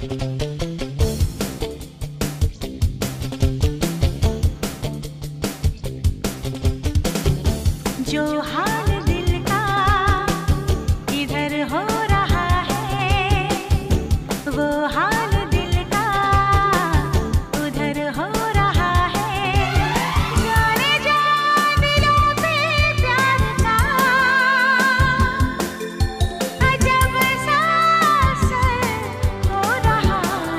जो हाल दिल का इधर हो रहा है, वो हाल दिल का उधर हो रहा है। जाने जा दिलों पे प्यार का अजब सा असर हो रहा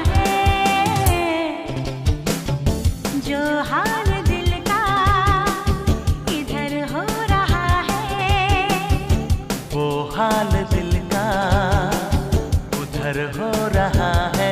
है। जो हाल दिल का इधर हो वो हाल दिल का उधर हो रहा है।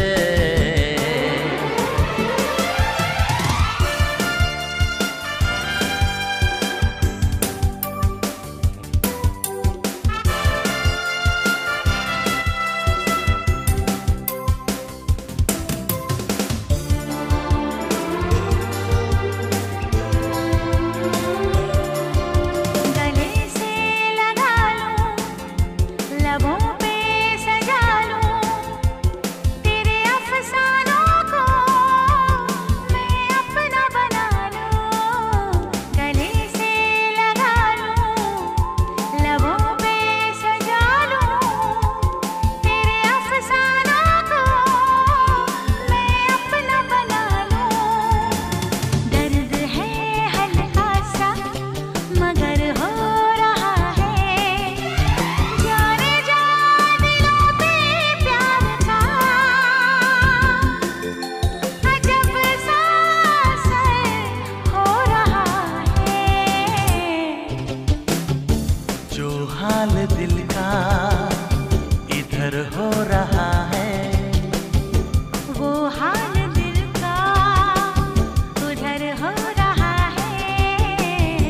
हाल दिल का इधर हो रहा है, वो हाल दिल का उधर हो रहा है।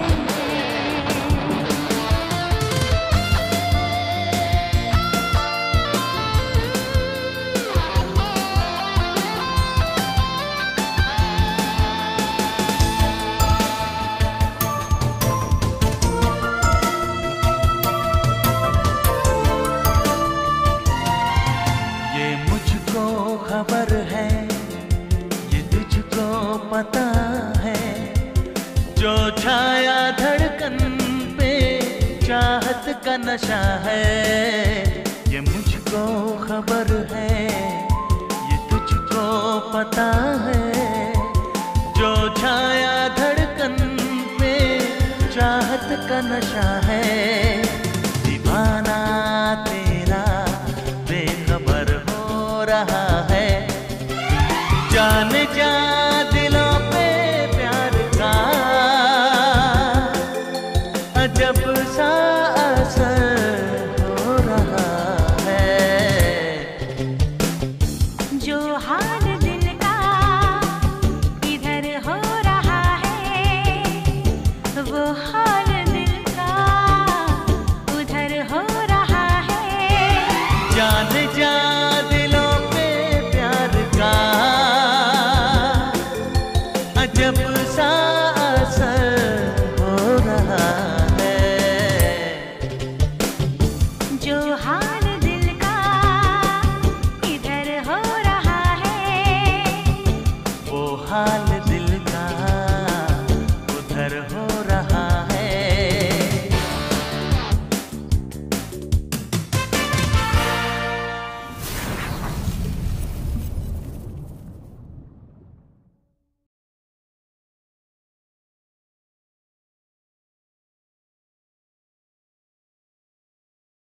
खबर है, ये तुझको पता है, जो छाया धड़कन पे चाहत का नशा है। ये मुझको खबर है, ये तुझको पता है, जो छाया धड़कन पे चाहत का नशा है। दीवाना तेरा बेखबर हो रहा है, जान जा